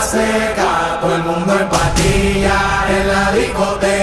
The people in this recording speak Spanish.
seca, todo el mundo en patilla en la discoteca.